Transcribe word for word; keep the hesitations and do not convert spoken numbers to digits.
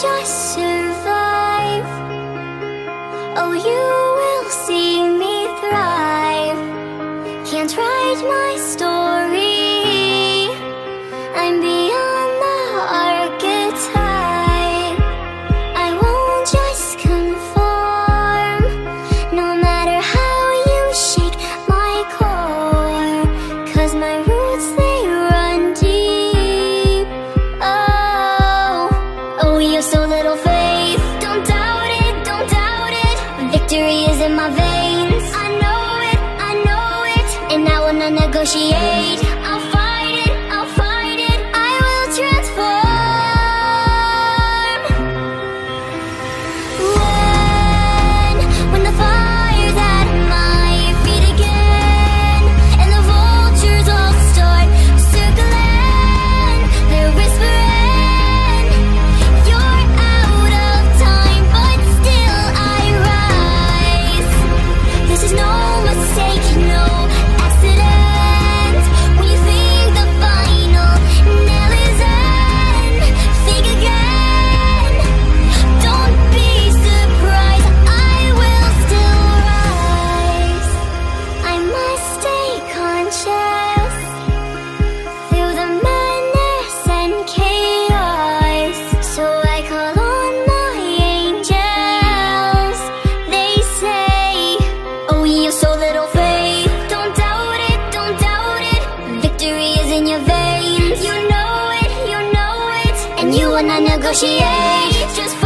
just survive. Oh, you will see me thrive. Can't write my story, I'm beyond the archetype. I won't just conform, no matter how you shake my core, 'cause my roots, they run deep. Oh, oh, you have so little faith. Don't doubt it, don't doubt it. Victory is in my veins. I know it, I know it. And I will not negotiate. I'll fight it, I'll fight it. I will transform. When, when the fire's at my feet again, and the vultures all start circling, they're whispering, you're out of time, but still I rise. This is no mistake, no accident. When you think the final nail is in, think again. Don't be surprised, I will still rise. I must stay conscious through the madness and chaos. So I call on my angels. They say, oh, you have so little faith. Don't doubt it, don't doubt it. Victory is in your veins. You know it, you know it. And you will not negotiate. Just